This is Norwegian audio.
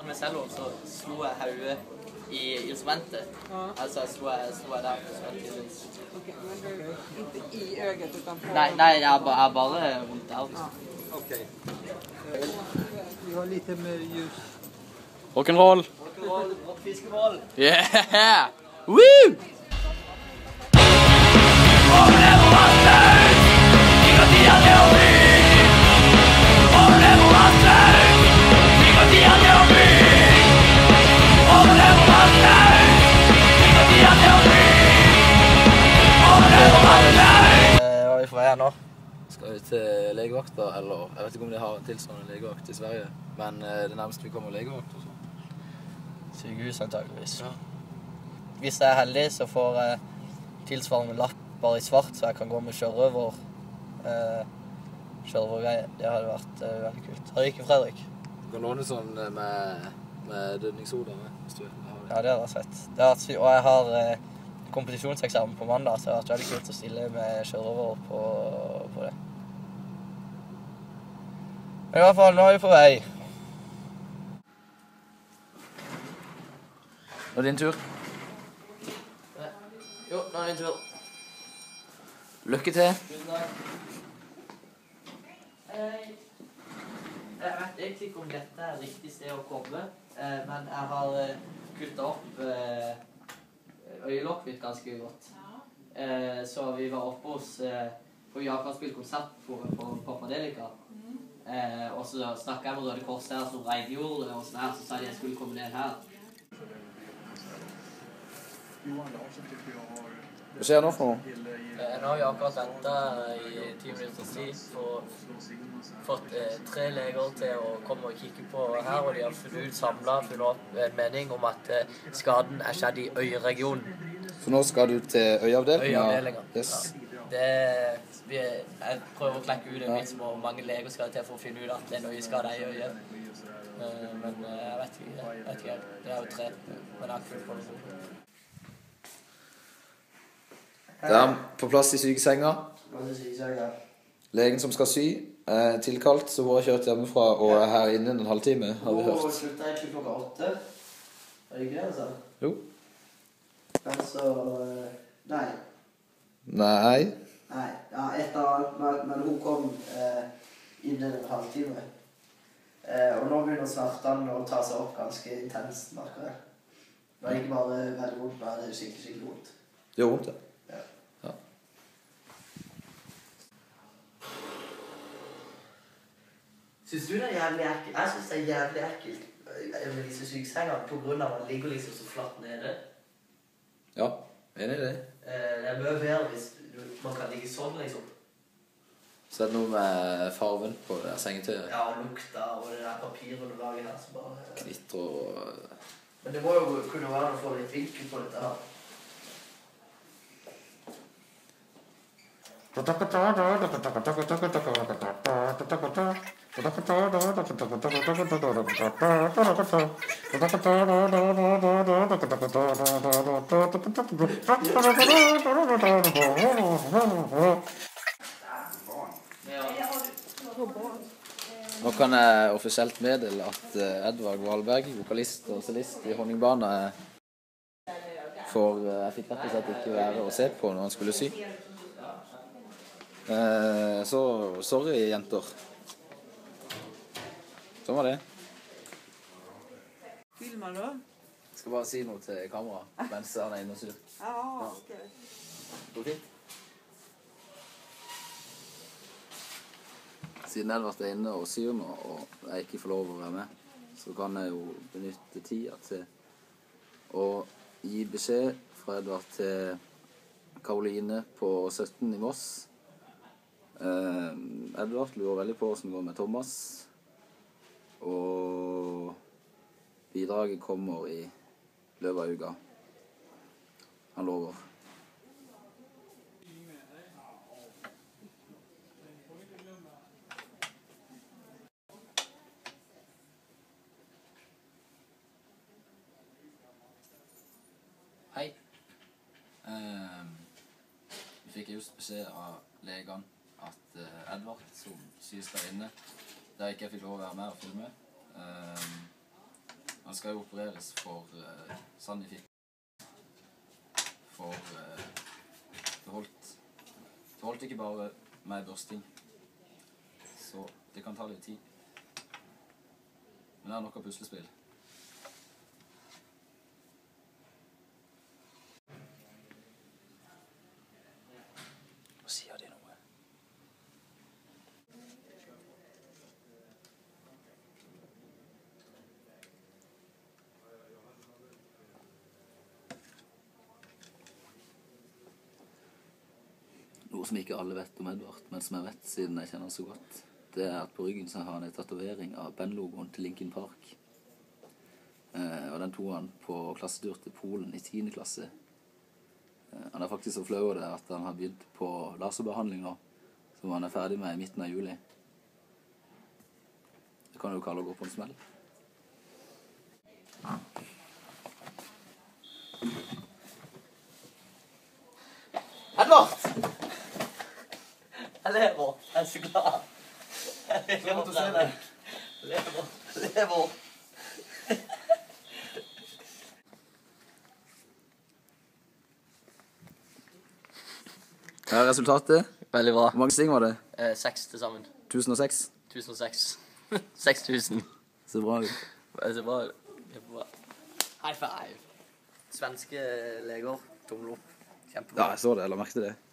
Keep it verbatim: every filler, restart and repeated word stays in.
Med cello så slo jeg hodet i instrumentet. Ja. Altså slo jeg, slo jeg der. Ok, men du, ikke i øget, utan på... Nei, nei, jeg er bare, jeg er bare rundt der. Ja. Ok. Vi har lite med ljus. Rock'n'roll. Rock'n'roll, rockfiskeball. Yeah! Woo! Hva er vi på vei her nå? Skal vi til legevakta, eller jeg vet ikke om de har tilstående legevakt i Sverige, men det nærmeste vi kommer legevakt også. Sykehus antageligvis. Ja. Hvis jeg er heldig så får jeg tilsvarende lapp bare i svart, så jeg kan gå med sjørøver. Eh, sjørøvervei, det hadde vært eh, veldig kult. Har du ikke, Fredrik? Du kan låne sånn med, med dødningshoder med, hvis du har det. Ja, det hadde vært fett. Det hadde vært sy- og jeg har eh, kompetisjonseksamen på mandag, så det har vært veldig kult å stille med sjørøver på, på det. Men i hvert fall, nå er vi på vei. Nå er det din tur. Jo, nå er det din tur. Lykke til. Tusen takk. Hei. Jeg vet egentlig ikke om dette er riktig sted å komme, eh, men jeg har eh, kuttet opp eh, øyelokket mitt ganske godt. Eh, så vi var oppe hos, eh, for vi har akkurat spilt konsert på, på Papadelica. Eh, og så snakket jeg med Røde Kors her som rengjorde og sånn her, så sa de jeg skulle komme ned her. Hva skjer nå for noe? Eh, nå har vi akkurat ventet i ti minutters tid for fått eh, tre leger til å komme og kikke på her, og de har funnet ut samlet, funnet opp en mening om at eh, skaden er skjedd i øyeregionen. Så nå skal du til øyeavdelingen? Øyeavdelingen. Yes. Ja. Det, vi, jeg prøver å klekke ut en vits om hvor mange leger skal til for å finne ut at det er en øyeskade i øyet. Uh, men uh, jeg vet ikke, jeg vet ikke, det er jo tre, men jeg har ikke funnet på noe. Det er på plass i sykesenga. Legen som skal sy, er tilkalt, så hun har kjørt hjemmefra og er her inne en halvtime, har vi hørt. Hun slutter egentlig klokka åtte. Er det ikke det, altså? Jo. Men så... Nei. Nei. Nei, ja, et eller annet, men, men hun kom eh, innen en halvtime. Eh, og nå begynner smertene å ta seg opp ganske intenst, merker jeg. Det er ikke bare veldig vondt, men det er skikkelig, skikkelig vondt. Det gjør vondt, ja. Ja. Ja. Synes du det er jævlig ekkelt? Jeg synes det er jævlig ekkelt med disse sykesenger på grunn av at man ligger liksom så flatt nede. Ja, enig i det. Eh, det er mye bedre hvis du, man kan ligge sånn, liksom. Så er det noe med farven på det der sengetøyet. Ja, og lukta, og det der papirunderlaget her som bare... Knitter og... Men det må jo kunne være å få litt vinkel på dette her. Nå kan jeg offisielt meddele at Edvard Valberg, vokalist og solist i Honningbane, for jeg fikk rett og slett ikke være å se på når han skulle sy. Eh, så sorry, jenter. Sånn var det. Filmer du? Jeg skal bare si noe til kamera mens han er inne og syr. Ja, ok. Går fint? Siden Edvard er inne og syr nå, og jeg ikke får lov å være med, så kan jeg jo benytte tida til å gi beskjed fra Edvard til Karoline på sytten i Moss. Eh, Edvard lurer veldig på hvordan det går med Thomas, og bidraget kommer i løpet av uka. Han lover. Hei. Um, vi fikk just beskjed av legene at uh, Edvard, som sys der inne, der ikke jeg fikk lov å være med og filme, um, Han skal jo opereres for uh, sand i fikk. For uh, det holdt Det holdt ikke bare med børsting. Så det kan ta litt tid. Men det er nok av puslespill. Hva sier de noe? Noe som ikke alle vet om Edvard, men som jeg vet siden jeg kjenner han så godt, det er at på ryggen så har han en tatovering av bandlogoen til Linkin Park. Eh, og den tog han på klassetur til Polen i tiende klasse. Eh, han er faktisk så flau over det at han har begynt på laserbehandling nå, som han er ferdig med i midten av juli. Det kan jo kalle å gå på en smell. Edvard! Jeg lever. Jeg er så glad. Jeg lever til å se deg. Jeg lever. Jeg lever. Hva er resultatet? Veldig bra. Hvor mange sting var det? Eh, seks til sammen. tusen og seks? tusen og seks. seks tusen. Så bra ut. Det er bra. Kjempebra. High five. Svenske leger. Tommel opp. Kjempebra. Ja, jeg så det. Jeg la merke til det.